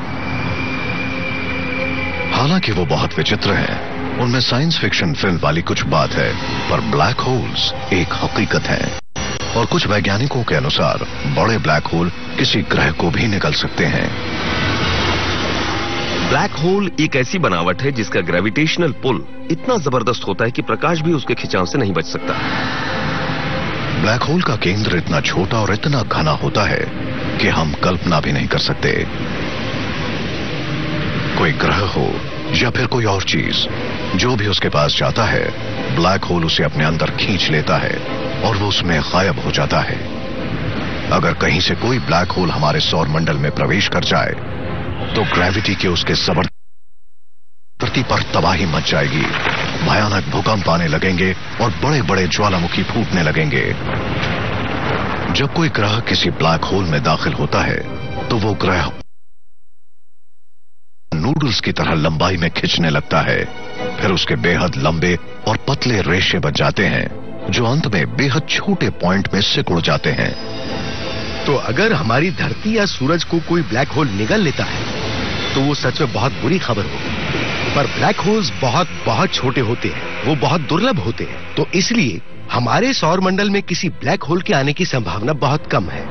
हालांकि वो बहुत विचित्र हैं, उनमें साइंस फिक्शन फिल्म वाली कुछ बात है, पर ब्लैक होल्स एक हकीकत है। और कुछ वैज्ञानिकों के अनुसार बड़े ब्लैक होल किसी ग्रह को भी निकल सकते हैं। ब्लैक होल एक ऐसी बनावट है जिसका ग्रेविटेशनल पुल इतना जबरदस्त होता है कि प्रकाश भी उसके खिंचाव से नहीं बच सकता। ब्लैक होल का केंद्र इतना छोटा और इतना घना होता है कि हम कल्पना भी नहीं कर सकते। कोई ग्रह हो या फिर कोई और चीज, जो भी उसके पास जाता है, ब्लैक होल उसे अपने अंदर खींच लेता है और वो उसमें गायब हो जाता है। अगर कहीं से कोई ब्लैक होल हमारे सौर मंडल में प्रवेश कर जाए तो ग्रेविटी के उसके जबर धरती पर तबाही मच जाएगी। भयानक भूकंप आने लगेंगे और बड़े बड़े ज्वालामुखी फूटने लगेंगे। जब कोई ग्रह किसी ब्लैक होल में दाखिल होता है तो वो ग्रह नूडल्स की तरह लंबाई में खिंचने लगता है। फिर उसके बेहद लंबे और पतले रेशे बच जाते हैं जो अंत में बेहद छोटे पॉइंट में सिकुड़ जाते हैं। तो अगर हमारी धरती या सूरज को कोई ब्लैक होल निगल लेता है तो वो सच में बहुत बुरी खबर होगी। पर ब्लैक होल्स बहुत बहुत छोटे होते हैं, वो बहुत दुर्लभ होते हैं, तो इसलिए हमारे सौर मंडल में किसी ब्लैक होल के आने की संभावना बहुत कम है।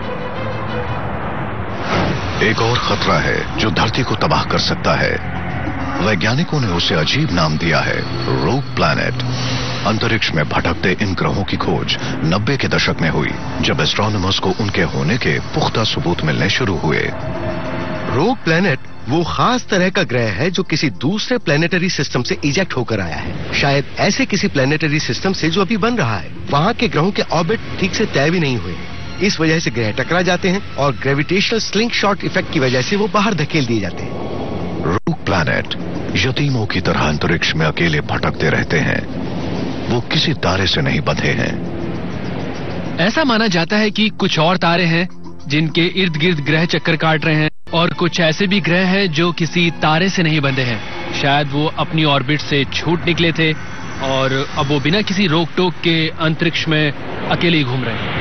एक और खतरा है जो धरती को तबाह कर सकता है। वैज्ञानिकों ने उसे अजीब नाम दिया है, रोग प्लैनेट। अंतरिक्ष में भटकते इन ग्रहों की खोज नब्बे के दशक में हुई, जब एस्ट्रोनॉमर्स को उनके होने के पुख्ता सबूत मिलने शुरू हुए। रोग प्लैनेट वो खास तरह का ग्रह है जो किसी दूसरे प्लैनेटरी सिस्टम से इजेक्ट होकर आया है, शायद ऐसे किसी प्लैनेटरी सिस्टम से जो अभी बन रहा है। वहाँ के ग्रहों के ऑर्बिट ठीक से तय भी नहीं हुए, इस वजह से ग्रह टकरा जाते हैं और ग्रेविटेशनल स्लिंग शॉट इफेक्ट की वजह से वो बाहर धकेल दिए जाते हैं। रोग प्लैनेट यतीमों की तरह अंतरिक्ष में अकेले भटकते रहते हैं। वो किसी तारे से नहीं बंधे हैं। ऐसा माना जाता है कि कुछ और तारे हैं जिनके इर्द गिर्द ग्रह चक्कर काट रहे हैं, और कुछ ऐसे भी ग्रह हैं जो किसी तारे से नहीं बंधे हैं। शायद वो अपनी ऑर्बिट से छूट निकले थे और अब वो बिना किसी रोक टोक के अंतरिक्ष में अकेले ही घूम रहे हैं।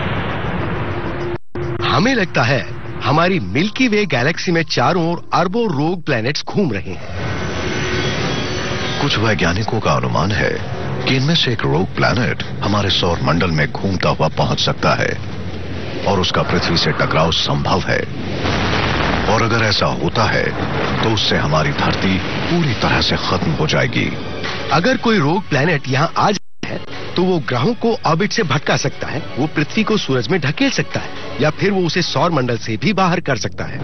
हमें लगता है हमारी मिल्की वे गैलेक्सी में चारों ओर अरबों रोग प्लैनेट्स घूम रहे हैं। कुछ वैज्ञानिकों का अनुमान है कि इनमें से एक रोग प्लैनेट हमारे सौर मंडल में घूमता हुआ पहुंच सकता है और उसका पृथ्वी से टकराव संभव है। और अगर ऐसा होता है तो उससे हमारी धरती पूरी तरह से खत्म हो जाएगी। अगर कोई रोग प्लैनेट यहाँ आ जाता है तो वो ग्रहों को ऑर्बिट से भटका सकता है, वो पृथ्वी को सूरज में ढकेल सकता है, या फिर वो उसे सौर मंडल से भी बाहर कर सकता है।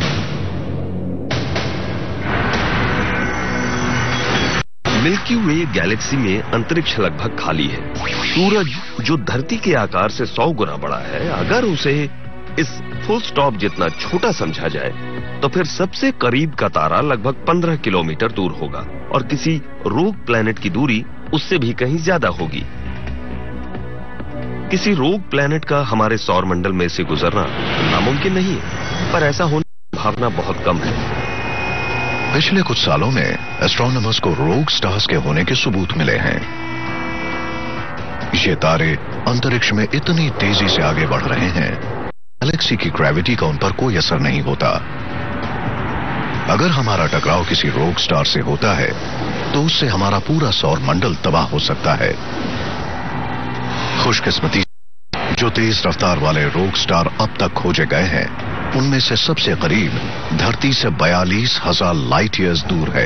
मिल्की वे गैलेक्सी में अंतरिक्ष लगभग खाली है। सूरज जो धरती के आकार से सौ गुना बड़ा है, अगर उसे इस फुल स्टॉप जितना छोटा समझा जाए तो फिर सबसे करीब का तारा लगभग पंद्रह किलोमीटर दूर होगा और किसी रोग प्लैनेट की दूरी उससे भी कहीं ज्यादा होगी। किसी रोग प्लैनेट का हमारे सौर मंडल में से गुजरना नामुमकिन नहीं है, पर ऐसा होने संभावना बहुत कम है। पिछले कुछ सालों में एस्ट्रोनॉमर्स को रोग स्टार्स के होने के सबूत मिले हैं। ये तारे अंतरिक्ष में इतनी तेजी से आगे बढ़ रहे हैं, गैलेक्सी की ग्रेविटी का उन पर कोई असर नहीं होता। अगर हमारा टकराव किसी रोग स्टार से होता है तो उससे हमारा पूरा सौर मंडल तबाह हो सकता है। खुशकिस्मती जो तेज रफ्तार वाले रोग स्टार अब तक खोजे गए हैं, उनमें से सबसे करीब धरती से बयालीस हजार लाइट ईयर्स दूर है।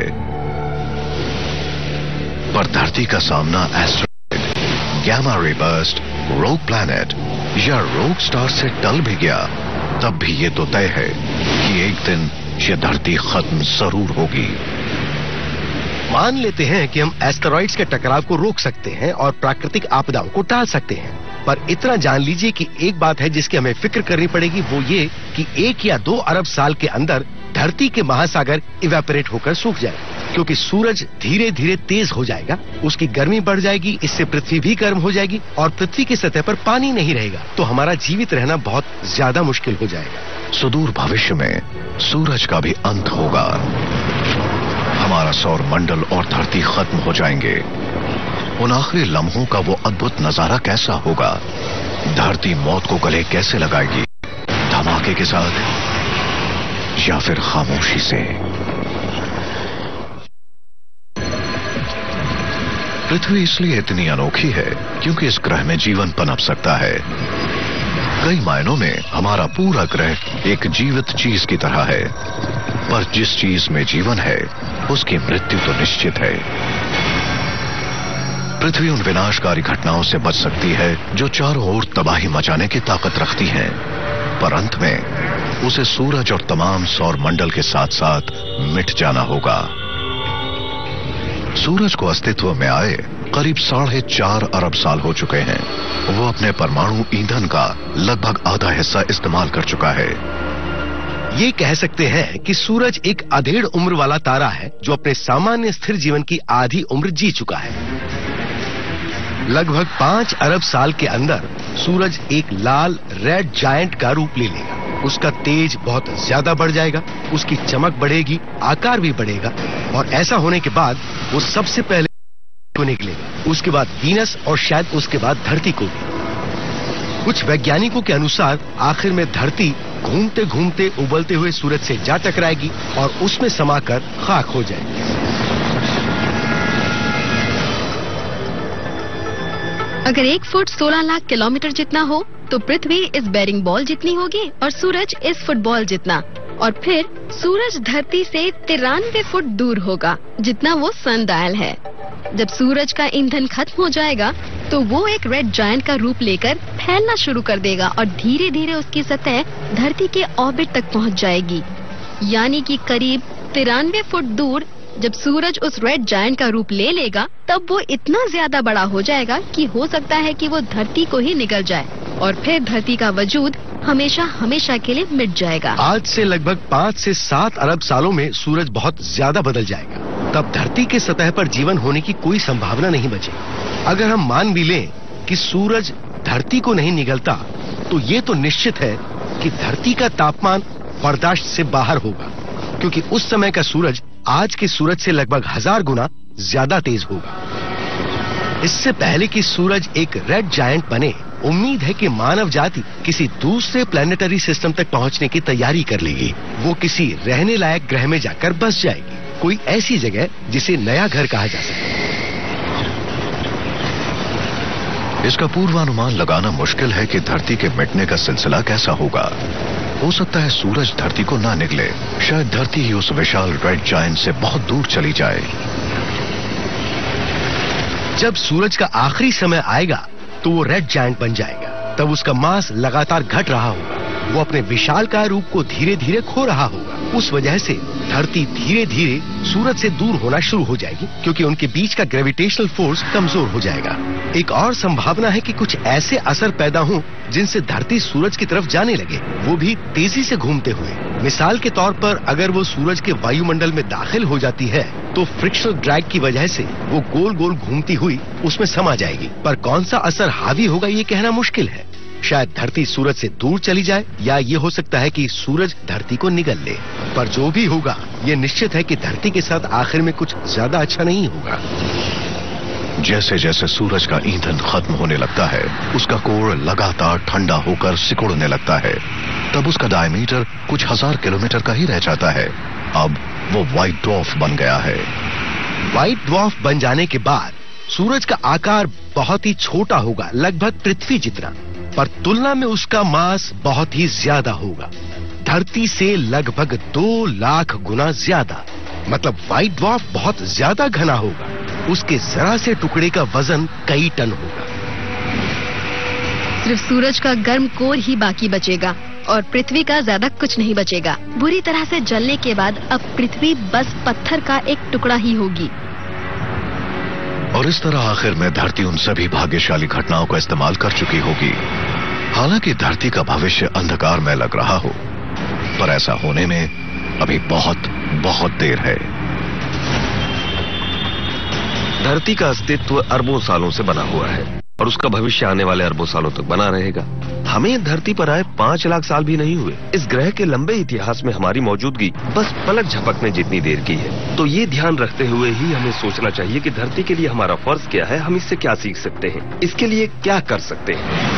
पर धरती का सामना asteroid, gamma ray burst, rogue planet या रोग स्टार से टल भी गया, तब भी ये तो तय है कि एक दिन ये धरती खत्म जरूर होगी। मान लेते हैं कि हम एस्टेरॉइड्स के टकराव को रोक सकते हैं और प्राकृतिक आपदाओं को टाल सकते हैं, पर इतना जान लीजिए कि एक बात है जिसकी हमें फिक्र करनी पड़ेगी, वो ये कि एक या दो अरब साल के अंदर धरती के महासागर इवेपोरेट होकर सूख जाए, क्योंकि सूरज धीरे धीरे तेज हो जाएगा, उसकी गर्मी बढ़ जाएगी, इससे पृथ्वी भी गर्म हो जाएगी और पृथ्वी की सतह पर पानी नहीं रहेगा, तो हमारा जीवित रहना बहुत ज्यादा मुश्किल हो जाएगा। सुदूर भविष्य में सूरज का भी अंत होगा, हमारा सौर मंडल और धरती खत्म हो जाएंगे। उन आखिरी लम्हों का वो अद्भुत नजारा कैसा होगा? धरती मौत को गले कैसे लगाएगी? धमाके के साथ या फिर खामोशी से? पृथ्वी इसलिए इतनी अनोखी है क्योंकि इस ग्रह में जीवन पनप सकता है। कई मायनों में हमारा पूरा ग्रह एक जीवित चीज की तरह है, पर जिस चीज में जीवन है उसकी मृत्यु तो निश्चित है। पृथ्वी उन विनाशकारी घटनाओं से बच सकती है जो चारों ओर तबाही मचाने की ताकत रखती हैं, पर अंत में उसे सूरज और तमाम सौर मंडल के साथ साथ मिट जाना होगा। सूरज को अस्तित्व में आए करीब साढ़े चार अरब साल हो चुके हैं। वो अपने परमाणु ईंधन का लगभग आधा हिस्सा इस्तेमाल कर चुका है। ये कह सकते हैं कि सूरज एक अधेड़ उम्र वाला तारा है जो अपने सामान्य स्थिर जीवन की आधी उम्र जी चुका है। लगभग पांच अरब साल के अंदर सूरज एक लाल रेड जायंट का रूप ले लेगा। उसका तेज बहुत ज्यादा बढ़ जाएगा, उसकी चमक बढ़ेगी, आकार भी बढ़ेगा, और ऐसा होने के बाद वो सबसे पहले को निकलेगा, उसके बाद वीनस और शायद उसके बाद धरती को भी। कुछ वैज्ञानिकों के अनुसार आखिर में धरती घूमते घूमते उबलते हुए सूरज से जा टकराएगी और उसमें समाकर खाक हो जाएगी। अगर एक फुट सोलह लाख किलोमीटर जितना हो तो पृथ्वी इस बेरिंग बॉल जितनी होगी और सूरज इस फुटबॉल जितना, और फिर सूरज धरती से तिरानवे फुट दूर होगा जितना वो सन डायल है। जब सूरज का ईंधन खत्म हो जाएगा तो वो एक रेड जायंट का रूप लेकर फैलना शुरू कर देगा और धीरे धीरे उसकी सतह धरती के ऑर्बिट तक पहुंच जाएगी। यानी कि करीब तिरानवे फुट दूर जब सूरज उस रेड जायंट का रूप ले लेगा, तब वो इतना ज्यादा बड़ा हो जाएगा कि हो सकता है कि वो धरती को ही निगल जाए और फिर धरती का वजूद हमेशा हमेशा के लिए मिट जाएगा। आज से लगभग पाँच से सात अरब सालों में सूरज बहुत ज्यादा बदल जाएगा। तब धरती के सतह पर जीवन होने की कोई संभावना नहीं बचेगी। अगर हम मान भी लें कि सूरज धरती को नहीं निगलता, तो ये तो निश्चित है कि धरती का तापमान बर्दाश्त से बाहर होगा, क्योंकि उस समय का सूरज आज के सूरज से लगभग हजार गुना ज्यादा तेज होगा। इससे पहले कि सूरज एक रेड जायंट बने, उम्मीद है कि मानव जाति किसी दूसरे प्लेनेटरी सिस्टम तक पहुंचने की तैयारी कर लेगी। वो किसी रहने लायक ग्रह में जाकर बस जाएगी, कोई ऐसी जगह जिसे नया घर कहा जा सके। इसका पूर्वानुमान लगाना मुश्किल है कि धरती के मिटने का सिलसिला कैसा होगा। हो सकता है सूरज धरती को ना निगले, शायद धरती ही उस विशाल रेड जायंट से बहुत दूर चली जाए। जब सूरज का आखिरी समय आएगा तो वो रेड जायंट बन जाएगा। तब उसका मास लगातार घट रहा होगा, वो अपने विशालकाय रूप को धीरे धीरे खो रहा होगा। उस वजह से धरती धीरे धीरे सूरज से दूर होना शुरू हो जाएगी, क्योंकि उनके बीच का ग्रेविटेशनल फोर्स कमजोर हो जाएगा। एक और संभावना है कि कुछ ऐसे असर पैदा हों जिनसे धरती सूरज की तरफ जाने लगे, वो भी तेजी से घूमते हुए। मिसाल के तौर पर अगर वो सूरज के वायुमंडल में दाखिल हो जाती है तो फ्रिक्शनल ड्रैग की वजह से वो गोल गोल घूमती हुई उसमें समा जाएगी। पर कौन सा असर हावी होगा ये कहना मुश्किल है। शायद धरती सूरज से दूर चली जाए, या ये हो सकता है कि सूरज धरती को निगल ले। पर जो भी होगा, ये निश्चित है कि धरती के साथ आखिर में कुछ ज्यादा अच्छा नहीं होगा। जैसे जैसे सूरज का ईंधन खत्म होने लगता है, उसका कोर लगातार ठंडा होकर सिकुड़ने लगता है। तब उसका डायमीटर कुछ हजार किलोमीटर का ही रह जाता है। अब वो व्हाइट ड्वार्फ बन गया है। व्हाइट ड्वार्फ बन जाने के बाद सूरज का आकार बहुत ही छोटा होगा, लगभग पृथ्वी जितना, पर तुलना में उसका मास बहुत ही ज्यादा होगा, धरती से लगभग दो लाख गुना ज्यादा। मतलब व्हाइट ड्वार्फ बहुत ज्यादा घना होगा। उसके जरा से टुकड़े का वजन कई टन होगा। सिर्फ सूरज का गर्म कोर ही बाकी बचेगा और पृथ्वी का ज्यादा कुछ नहीं बचेगा। बुरी तरह से जलने के बाद अब पृथ्वी बस पत्थर का एक टुकड़ा ही होगी। और इस तरह आखिर में धरती उन सभी भाग्यशाली घटनाओं का इस्तेमाल कर चुकी होगी। हालांकि धरती का भविष्य अंधकार में लग रहा हो, पर ऐसा होने में अभी बहुत बहुत देर है। धरती का अस्तित्व अरबों सालों से बना हुआ है और उसका भविष्य आने वाले अरबों सालों तक बना रहेगा। हमें धरती पर आए पांच लाख साल भी नहीं हुए। इस ग्रह के लंबे इतिहास में हमारी मौजूदगी बस पलक झपकने जितनी देर की है। तो ये ध्यान रखते हुए ही हमें सोचना चाहिए कि धरती के लिए हमारा फर्ज क्या है, हम इससे क्या सीख सकते हैं, इसके लिए क्या कर सकते हैं।